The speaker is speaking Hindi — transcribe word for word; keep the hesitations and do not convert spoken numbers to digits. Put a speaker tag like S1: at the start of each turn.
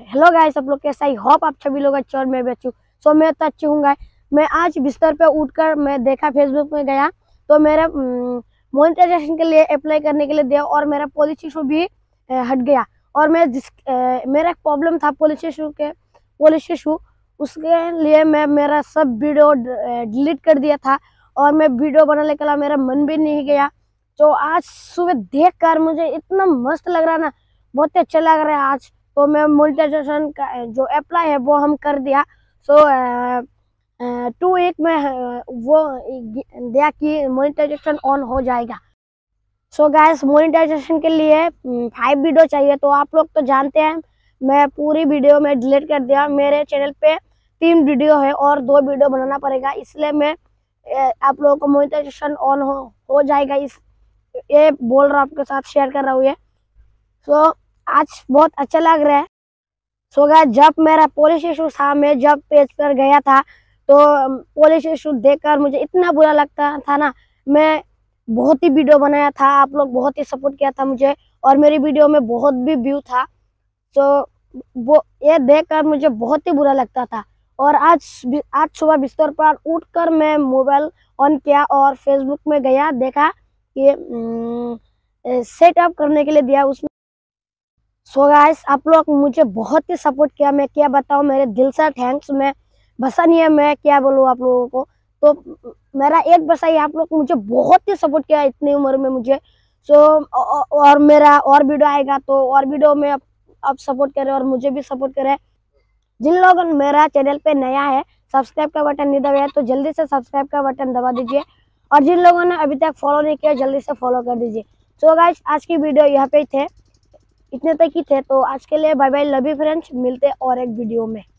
S1: हेलो गाइस, सब लोग कैसा? आई होप आप सभी लोग अच्छे और मैं भी अच्छी हूँ। सो मैं तो अच्छी हूँ गाइस। मैं आज बिस्तर पे उठकर मैं देखा, फेसबुक में गया तो मेरा मोनेटाइजेशन के लिए अप्लाई करने के लिए दिया और मेरा पॉलिसी इशू भी अ, हट गया। और मैं जिस अ, मेरा एक प्रॉब्लम था पॉलिसी इशू के पॉलिसी इशू उसके लिए मैं मेरा सब वीडियो डिलीट कर दिया था और मैं वीडियो बनाने के लिए मेरा मन भी नहीं गया। तो आज सुबह देख कर मुझे इतना मस्त लग रहा ना, बहुत ही अच्छा लग रहा है आज। तो मैं मोनेटाइजेशन का जो अप्लाई है वो हम कर दिया। सो टू वीक में अ, वो दिया कि मोनेटाइजेशन ऑन हो जाएगा। सो गाइस, मोनेटाइजेशन के लिए फाइव वीडियो चाहिए। तो आप लोग तो जानते हैं मैं पूरी वीडियो में डिलीट कर दिया। मेरे चैनल पे तीन वीडियो है और दो वीडियो बनाना पड़ेगा, इसलिए मैं अ, आप लोगों को मोनेटाइजेशन ऑन हो, हो जाएगा इस ये बोल रहा हूँ, आपके साथ शेयर कर रहा हूँ ये। सो so, आज बहुत अच्छा लग रहा है। सो so, जब मेरा पॉलिसी इशू था, मैं जब पेज पर गया था तो पॉलिसी इशू देखकर मुझे इतना बुरा लगता था ना। मैं बहुत ही वीडियो बनाया था, आप लोग बहुत ही सपोर्ट किया था मुझे और मेरी वीडियो में बहुत भी व्यू था। सो so, वो ये देखकर मुझे बहुत ही बुरा लगता था। और आज आज सुबह बिस्तर पर उठकर मैं मोबाइल ऑन किया और फेसबुक में गया, देखा कि सेटअप करने के लिए दिया उसमें। सो गाइस, आप लोग मुझे बहुत ही सपोर्ट किया, मैं क्या बताऊं, मेरे दिल से थैंक्स। मैं बसा नहीं है, मैं क्या बोलूं आप लोगों को। तो मेरा एक बसा ही, आप लोग मुझे बहुत ही सपोर्ट किया इतनी उम्र में मुझे। सो और मेरा और वीडियो आएगा तो और वीडियो में आप, आप सपोर्ट करें और मुझे भी सपोर्ट करें। जिन लोगों ने मेरा चैनल पे नया है, सब्सक्राइब का बटन नहीं दबाया तो जल्दी से सब्सक्राइब का बटन दबा दीजिए और जिन लोगों ने अभी तक फॉलो नहीं किया जल्दी से फॉलो कर दीजिए। सो गाइस, आज की वीडियो यहाँ पे थे, इतने तक ही थे। तो आज के लिए bye bye, love you friends, मिलते और एक वीडियो में।